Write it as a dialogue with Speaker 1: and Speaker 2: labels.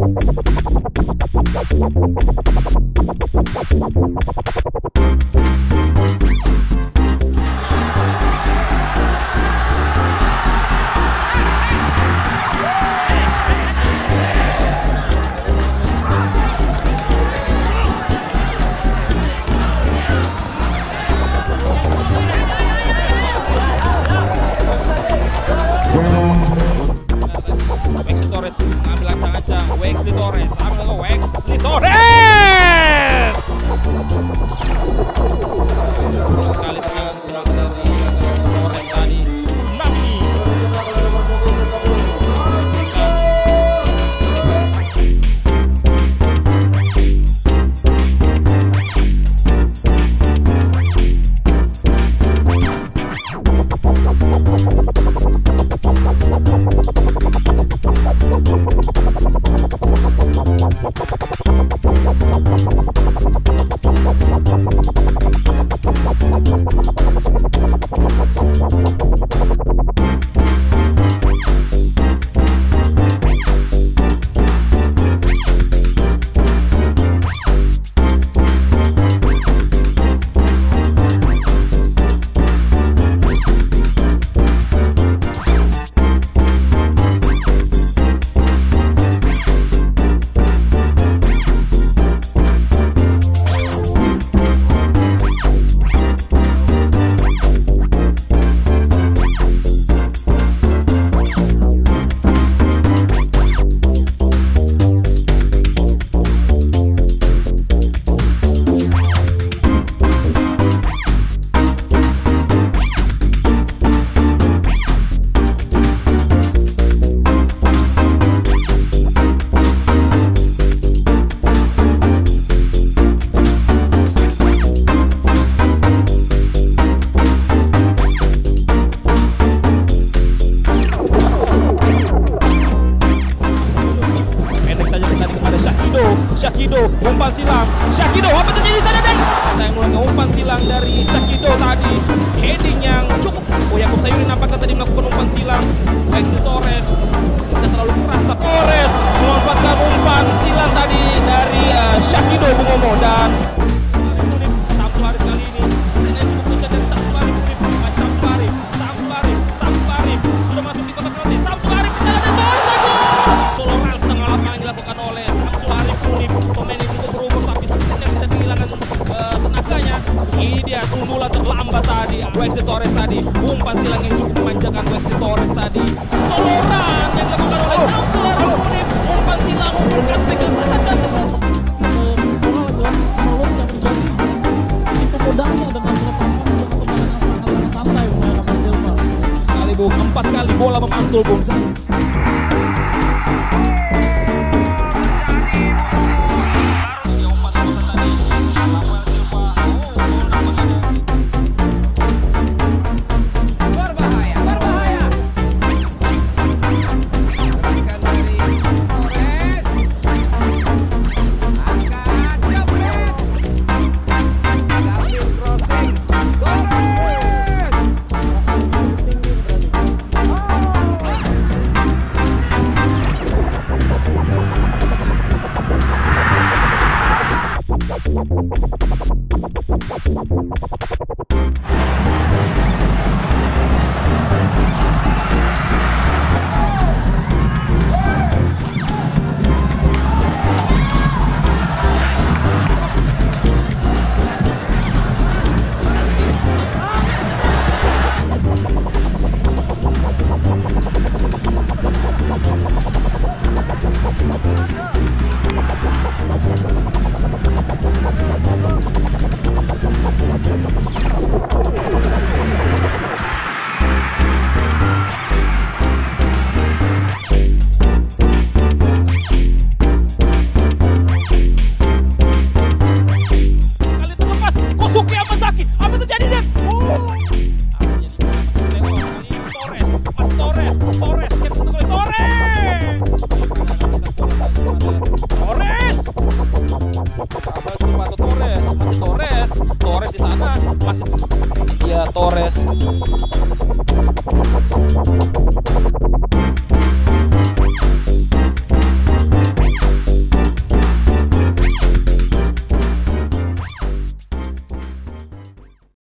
Speaker 1: Wesley Torres mengambil ancang-ancang. Wesley Torres, Wesley Torres. Sepuluh sekali tendangan dari Torres tadi. Nabi. Syakido, umpan silang. Syakido, apa terjadi sana dan? Yang mulai umpan silang dari Syakido tadi. Heading yang cukup. Yakub Sayuri nampaknya tadi melakukan umpan silang. Wesley Torres tidak terlalu keras, tapi Torres memanfaatkan umpan silang tadi dari Syakido Bungomo dan Samsul Arif kali ini. Sebenarnya cukup kencang dari Samsul Arif. Samsul Arif sudah masuk di kotak penalti. Samsul Arif di sana dan Torres setengah lapangan yang dilakukan oleh Samsul Arif. Pemain yang cukup berumur tapi sebenarnya bisa kehilangan tenaganya. Ini dia sundulan terlambat tadi. Wesley Torres tadi, umpan silang yang cukup memanjakan Wesley Torres tadi. Soloran yang dilakukan oleh Samsul Arif. Umpan silang bukan pegang sangat cantik.
Speaker 2: Itu modalnya dengan melepaskan tendangan yang sangat santai Rafael Silva.
Speaker 1: Sekali Bung, 4 kali bola memantul Bung. Torres.